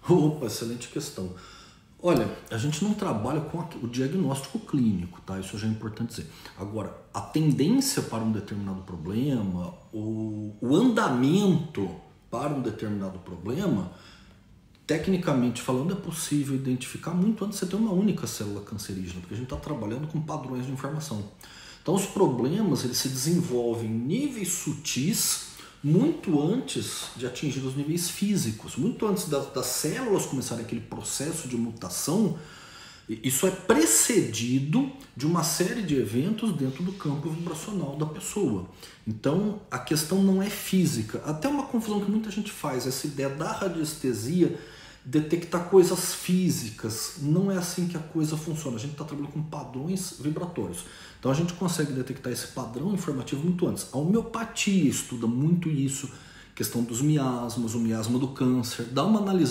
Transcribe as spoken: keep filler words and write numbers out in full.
Opa, excelente questão. Olha, a gente não trabalha com o diagnóstico clínico, tá? Isso já é importante dizer. Agora, a tendência para um determinado problema, o, o andamento para um determinado problema, tecnicamente falando, é possível identificar muito antes de você ter uma única célula cancerígena, porque a gente está trabalhando com padrões de informação. Então, os problemas eles se desenvolvem em níveis sutis muito antes de atingir os níveis físicos, muito antes das, das células começarem aquele processo de mutação. Isso é precedido de uma série de eventos dentro do campo vibracional da pessoa. Então, a questão não é física. Até uma confusão que muita gente faz, essa ideia da radiestesia detectar coisas físicas. Não é assim que a coisa funciona. A gente está trabalhando com padrões vibratórios. Então a gente consegue detectar esse padrão informativo muito antes. A homeopatia estuda muito isso, questão dos miasmas, o miasma do câncer, dá uma análise